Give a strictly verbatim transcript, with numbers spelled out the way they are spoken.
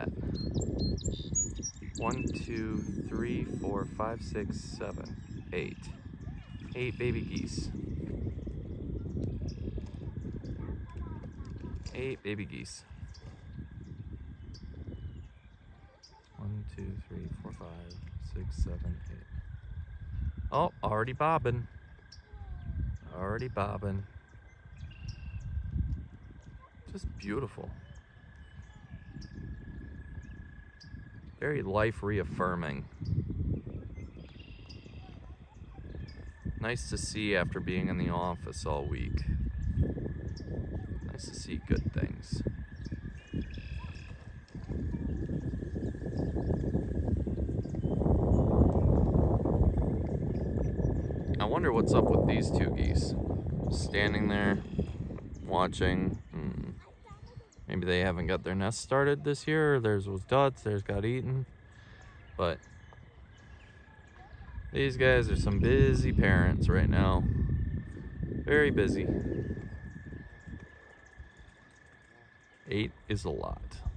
that? One, two, three, four, five, six, seven, eight. Eight baby geese. Eight baby geese. One, two, three, four, five, six, seven, eight. Oh, already bobbing. Already bobbing. Just beautiful. Very life reaffirming. Nice to see after being in the office all week. Nice to see good things. I wonder what's up with these two geese. Standing there, watching. Hmm. Maybe they haven't got their nest started this year, or theirs was duds, theirs got eaten. But these guys are some busy parents right now. Very busy. Eight is a lot.